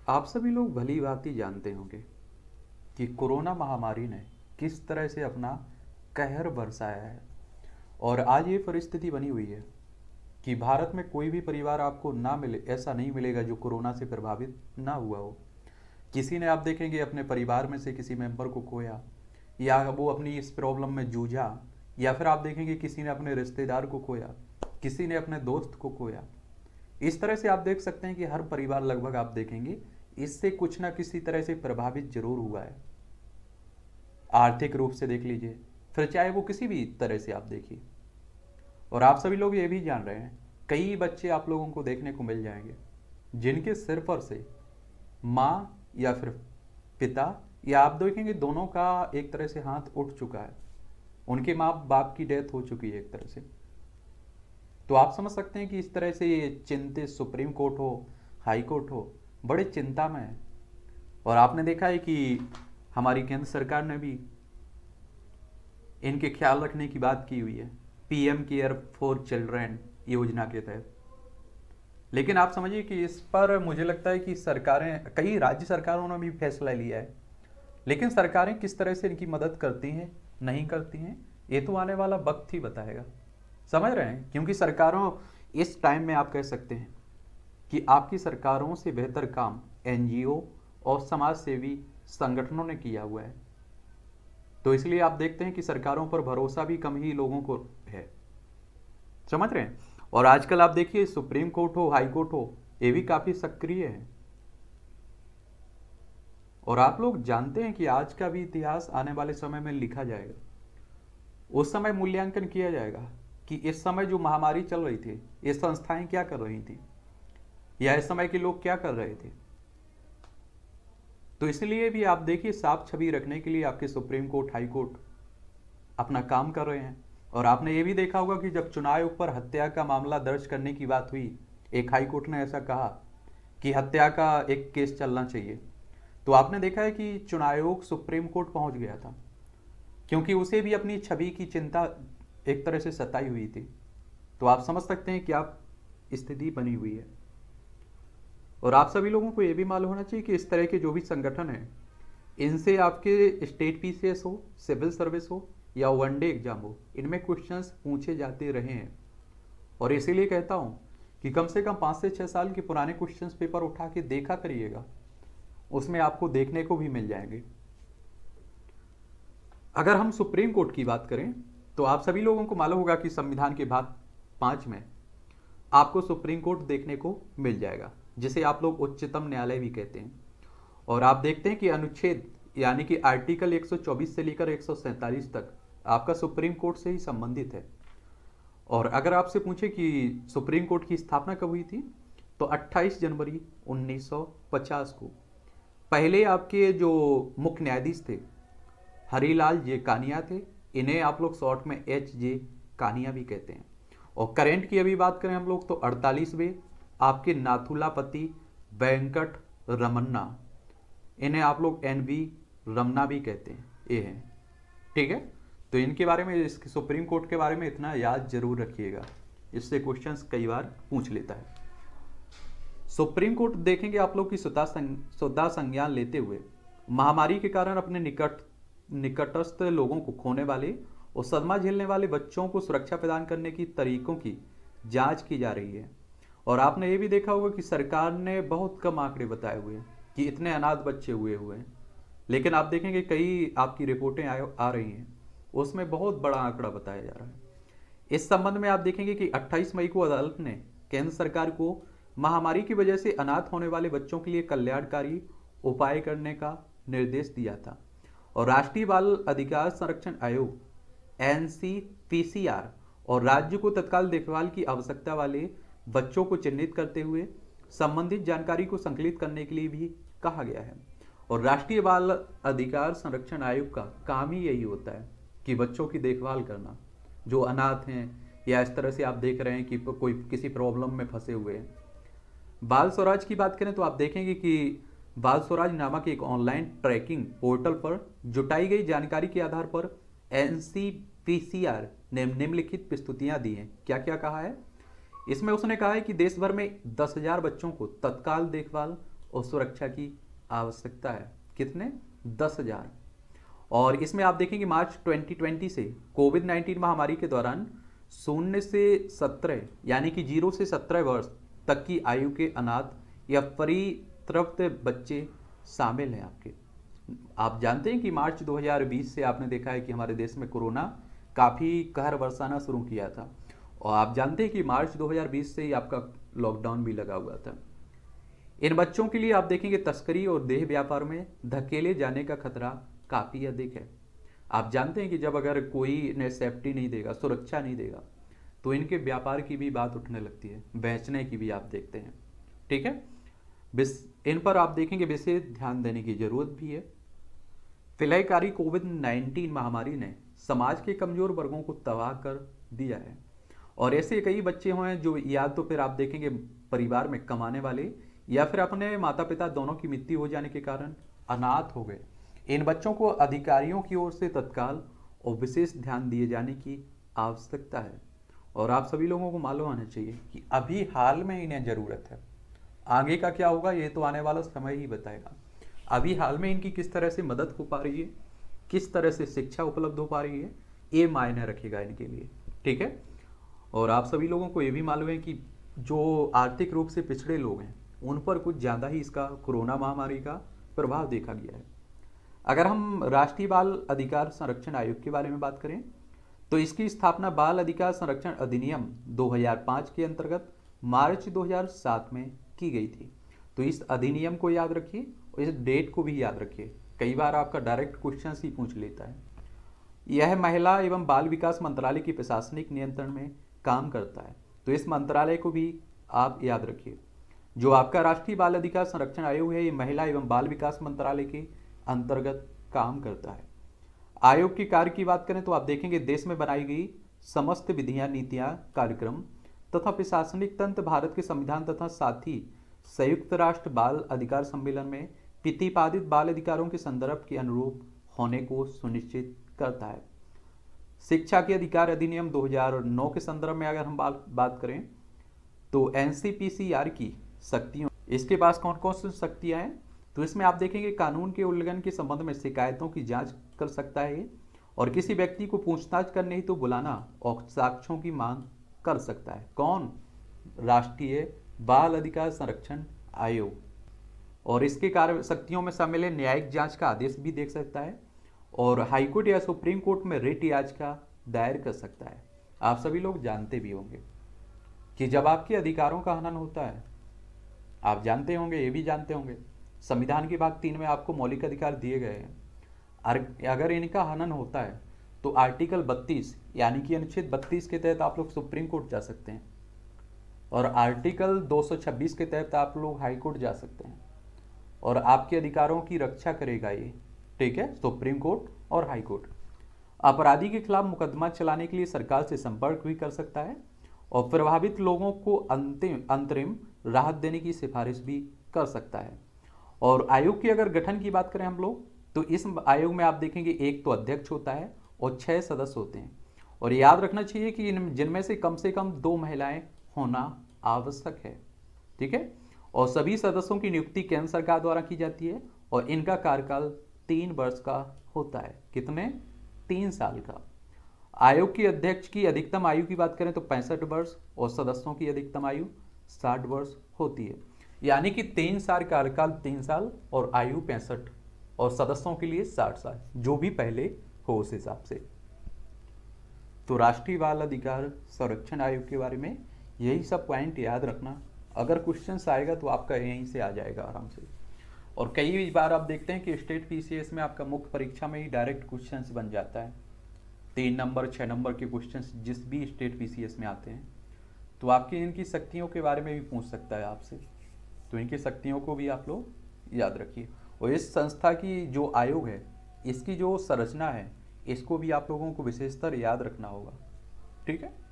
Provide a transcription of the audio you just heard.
आप सभी लोग भली भांति जानते होंगे कि कोरोना महामारी ने किस तरह से अपना कहर बरसाया है। और आज ये परिस्थिति बनी हुई है कि भारत में कोई भी परिवार आपको ना मिले, ऐसा नहीं मिलेगा जो कोरोना से प्रभावित ना हुआ हो। किसी ने आप देखेंगे अपने परिवार में से किसी मेंबर को खोया, या वो अपनी इस प्रॉब्लम में जूझा, या फिर आप देखेंगे किसी ने अपने रिश्तेदार को खोया, किसी ने अपने दोस्त को खोया। इस तरह से आप देख सकते हैं कि हर परिवार लगभग आप देखेंगे इससे कुछ ना किसी तरह से प्रभावित जरूर हुआ है। आर्थिक रूप से देख लीजिए, फिर चाहे वो किसी भी तरह से आप देखिए। और आप सभी लोग ये भी जान रहे हैं, कई बच्चे आप लोगों को देखने को मिल जाएंगे जिनके सिर पर से माँ या फिर पिता, या आप देखेंगे दोनों का एक तरह से हाथ उठ चुका है, उनके माँ बाप की डेथ हो चुकी है एक तरह से। तो आप समझ सकते हैं कि इस तरह से ये चिंतित सुप्रीम कोर्ट हो, हाई कोर्ट हो, बड़े चिंता में है। और आपने देखा है कि हमारी केंद्र सरकार ने भी इनके ख्याल रखने की बात की हुई है, पीएम केयर फॉर चिल्ड्रन योजना के तहत। लेकिन आप समझिए कि इस पर मुझे लगता है कि सरकारें, कई राज्य सरकारों ने भी फैसला लिया है, लेकिन सरकारें किस तरह से इनकी मदद करती हैं, नहीं करती हैं, ये तो आने वाला वक्त ही बताएगा। समझ रहे हैं? क्योंकि सरकारों इस टाइम में आप कह सकते हैं कि आपकी सरकारों से बेहतर काम एनजीओ और समाज सेवी संगठनों ने किया हुआ है। तो इसलिए आप देखते हैं कि सरकारों पर भरोसा भी कम ही लोगों को है। समझ रहे हैं? और आजकल आप देखिए सुप्रीम कोर्ट हो, हाई कोर्ट हो, ये भी काफी सक्रिय है। और आप लोग जानते हैं कि आज का भी इतिहास आने वाले समय में लिखा जाएगा। उस समय मूल्यांकन किया जाएगा कि इस समय जो महामारी चल रही थी, ये संस्थाएं क्या कर रही थी, या इस समय के लोग क्या कर रहे थे। तो इसलिए भी आप देखिए, साफ छवि रखने के लिए आपके सुप्रीम कोर्ट, हाई कोर्ट अपना काम कर रहे हैं। और आपने ये भी देखा होगा कि जब चुनाव आयोग पर हत्या का मामला दर्ज करने की बात हुई, एक हाई कोर्ट ने ऐसा कहा कि हत्या का एक केस चलना चाहिए। तो आपने देखा है कि चुनाव आयोग सुप्रीम कोर्ट पहुंच गया था, क्योंकि उसे भी अपनी छवि की चिंता एक तरह से सताई हुई थी। तो आप समझ सकते हैं क्या स्थिति बनी हुई है। और आप सभी लोगों को यह भी मालूम होना चाहिए कि इस तरह के जो भी संगठन हैं, इनसे आपके स्टेट पीसीएस हो, सिविल सर्विस हो, या वनडे एग्जाम हो, इनमें क्वेश्चंस पूछे जाते रहे हैं। और इसीलिए कहता हूं कि कम से कम 5 से 6 साल के पुराने क्वेश्चंस पेपर उठा के देखा करिएगा, उसमें आपको देखने को भी मिल जाएंगे। अगर हम सुप्रीम कोर्ट की बात करें तो आप सभी लोगों को मालूम होगा कि संविधान के भाग 5 में आपको सुप्रीम कोर्ट देखने को मिल जाएगा, जिसे आप लोग उच्चतम न्यायालय भी कहते हैं। और आप देखते हैं कि अनुच्छेद यानी कि आर्टिकल 124 से लेकर 147 तक आपका सुप्रीम कोर्ट से ही संबंधित है। और अगर आपसे पूछे कि सुप्रीम कोर्ट की स्थापना कब हुई थी, तो 28 जनवरी 1950 को। पहले आपके जो मुख्य न्यायाधीश थे हरिलाल जे कानिया थे, इन्हें आप लोग शॉर्ट में एच जे कानिया भी कहते हैं। और करेंट की अभी बात करें हम लोग तो 48वें आपके नाथुलापति वेंकट रमन्ना, इन्हें आप लोग एन वी रमना भी कहते हैं, ये हैं। ठीक है, तो इनके बारे में, इसके सुप्रीम कोर्ट के बारे में इतना याद जरूर रखिएगा, इससे क्वेश्चंस कई बार पूछ लेता है। सुप्रीम कोर्ट देखेंगे आप लोग की स्वतः संज्ञान लेते हुए महामारी के कारण अपने निकटस्थ लोगों को खोने वाले और सदमा झेलने वाले बच्चों को सुरक्षा प्रदान करने की तरीकों की जांच की जा रही है। और आपने ये भी देखा होगा कि सरकार ने बहुत कम आंकड़े बताए हुए हैं कि इतने अनाथ बच्चे हुए हैं, लेकिन आप देखेंगे कई आपकी रिपोर्टें आ रही हैं, उसमें बहुत बड़ा आंकड़ा बताया जा रहा है। इस संबंध में आप देखेंगे कि 28 मई को अदालत ने केंद्र सरकार को महामारी की वजह से अनाथ होने वाले बच्चों के लिए कल्याणकारी उपाय करने का निर्देश दिया था। और राष्ट्रीय बाल अधिकार संरक्षण आयोग एनसीपीसीआर और राज्य को तत्काल देखभाल की आवश्यकता वाले बच्चों को चिन्हित करते हुए संबंधित जानकारी को संकलित करने के लिए भी कहा गया है। और राष्ट्रीय बाल अधिकार संरक्षण आयोग का काम ही यही होता है कि बच्चों की देखभाल करना, जो अनाथ हैं या इस तरह से आप देख रहे हैं कि कोई किसी प्रॉब्लम में फंसे हुए हैं। बाल स्वराज की बात करें तो आप देखेंगे कि बाल स्वराज नामक एक ऑनलाइन ट्रैकिंग पोर्टल पर जुटाई गई जानकारी के आधार पर एनसीपीसीआर ने निम्नलिखित प्रस्तुतियां दी हैं। क्या क्या कहा है इसमें? उसने कहा है कि देश भर में 10,000 बच्चों को तत्काल देखभाल और सुरक्षा की आवश्यकता है। कितने? 10,000। और इसमें आप देखेंगे मार्च 2020 से कोविड-19 महामारी के दौरान 0 से 17 यानी कि 0 से 17 वर्ष तक की आयु के अनाथ या परित्यक्त बच्चे शामिल हैं आपके। आप जानते हैं कि मार्च 2020 से आपने देखा है कि हमारे देश में कोरोना काफ़ी कहर बरसाना शुरू किया था, और आप जानते हैं कि मार्च 2020 से ही आपका लॉकडाउन भी लगा हुआ था। इन बच्चों के लिए आप देखेंगे तस्करी और देह व्यापार में धकेले जाने का खतरा काफ़ी अधिक है। आप जानते हैं कि जब अगर कोई इन्हें सेफ्टी नहीं देगा, सुरक्षा नहीं देगा, तो इनके व्यापार की भी बात उठने लगती है, बेचने की भी आप देखते हैं। ठीक है, इन पर आप देखेंगे विशेष ध्यान देने की जरूरत भी है। विलयकारी कोविड-19 महामारी ने समाज के कमजोर वर्गों को तबाह कर दिया है, और ऐसे कई बच्चे हुए हैं जो या तो फिर आप देखेंगे परिवार में कमाने वाले या फिर अपने माता पिता दोनों की मृत्यु हो जाने के कारण अनाथ हो गए। इन बच्चों को अधिकारियों की ओर से तत्काल और विशेष ध्यान दिए जाने की आवश्यकता है, और आप सभी लोगों को मालूम होना चाहिए कि अभी हाल में इन्हें ज़रूरत है। आगे का क्या होगा ये तो आने वाला समय ही बताएगा। अभी हाल में इनकी किस तरह से मदद हो पा रही है, किस तरह से शिक्षा उपलब्ध हो पा रही है, ये मायने रखेगा इनके लिए। ठीक है, और आप सभी लोगों को ये भी मालूम है कि जो आर्थिक रूप से पिछड़े लोग हैं उन पर कुछ ज़्यादा ही इसका कोरोना महामारी का प्रभाव देखा गया है। अगर हम राष्ट्रीय बाल अधिकार संरक्षण आयोग के बारे में बात करें तो इसकी स्थापना बाल अधिकार संरक्षण अधिनियम 2005 के अंतर्गत मार्च 2007 में की गई थी। तो इस अधिनियम को याद रखिए और इस डेट को भी याद रखिए, कई बार आपका डायरेक्ट क्वेश्चन ही पूछ लेता है। यह महिला एवं बाल विकास मंत्रालय की प्रशासनिक नियंत्रण में काम करता है, तो इस मंत्रालय को भी आप याद रखिए। जो आपका राष्ट्रीय बाल अधिकार संरक्षण आयोग है, ये महिला एवं बाल विकास मंत्रालय के अंतर्गत काम करता है। आयोग के कार्य की बात करें तो आप देखेंगे देश में बनाई गई समस्त विधियां, नीतियां, कार्यक्रम तथा प्रशासनिक तंत्र भारत के संविधान तथा साथ ही संयुक्त राष्ट्र बाल अधिकार सम्मेलन में प्रतिपादित बाल अधिकारों के संदर्भ के अनुरूप होने को सुनिश्चित करता है। शिक्षा के अधिकार अधिनियम 2009 के संदर्भ में अगर हम बात करें तो एनसीपीसीआर की शक्तियों, इसके पास कौन कौन सी शक्तियां हैं, तो इसमें आप देखेंगे कानून के उल्लंघन के संबंध में शिकायतों की जांच कर सकता है, और किसी व्यक्ति को पूछताछ करने हेतु बुलाना और साक्ष्यों की मांग कर सकता है। कौन? राष्ट्रीय बाल अधिकार संरक्षण आयोग। और इसके कार्य शक्तियों में शामिल है न्यायिक जांच का आदेश भी दे सकता है, और हाईकोर्ट या सुप्रीम कोर्ट में रिट याचिका दायर कर सकता है। आप सभी लोग जानते भी होंगे कि जब आपके अधिकारों का हनन होता है, आप जानते होंगे, ये भी जानते होंगे, संविधान के भाग 3 में आपको मौलिक अधिकार दिए गए हैं। अगर इनका हनन होता है तो आर्टिकल 32 यानी कि अनुच्छेद 32 के तहत आप लोग सुप्रीम कोर्ट जा सकते हैं, और आर्टिकल 226 के तहत आप लोग हाई कोर्ट जा सकते हैं, और आपके अधिकारों की रक्षा करेगा ये। ठीक है, सुप्रीम कोर्ट और हाई कोर्ट। अपराधी के खिलाफ मुकदमा चलाने के लिए सरकार से संपर्क भी कर सकता है, और प्रभावित लोगों को अंतरिम राहत देने की सिफारिश भी कर सकता है। और आयोग की अगर गठन की बात करें हम लोग तो इस आयोग में आप देखेंगे एक तो अध्यक्ष होता है और 6 सदस्य होते हैं, और याद रखना चाहिए कि जिनमें से कम 2 महिलाएं होना आवश्यक है। ठीक है, और सभी सदस्यों की नियुक्ति केंद्र सरकार द्वारा की जाती है, और इनका कार्यकाल 3 वर्ष का होता है। कितने? 3 साल का। आयोग की अध्यक्ष की अधिकतम आयु की बात करें तो 65 वर्ष, और सदस्यों की अधिकतम आयु 60 वर्ष होती है। यानी कि 3 साल कार्यकाल, 3 साल, और आयु 65, और सदस्यों के लिए 60 साल, जो भी पहले हो उस हिसाब से। तो राष्ट्रीय बाल अधिकार संरक्षण आयोग के बारे में यही सब पॉइंट याद रखना। अगर क्वेश्चन आएगा तो आपका यहीं से आ जाएगा आराम से। और कई बार आप देखते हैं कि स्टेट पीसीएस में आपका मुख्य परीक्षा में ही डायरेक्ट क्वेश्चन बन जाता है। 3 नंबर 6 नंबर के क्वेश्चन जिस भी स्टेट पीसीएस में आते हैं, तो आपकी इनकी शक्तियों के बारे में भी पूछ सकता है आपसे, तो इनकी शक्तियों को भी आप लोग याद रखिए। और इस संस्था की जो आयोग है, इसकी जो संरचना है, इसको भी आप लोगों को विशेषतर याद रखना होगा। ठीक है।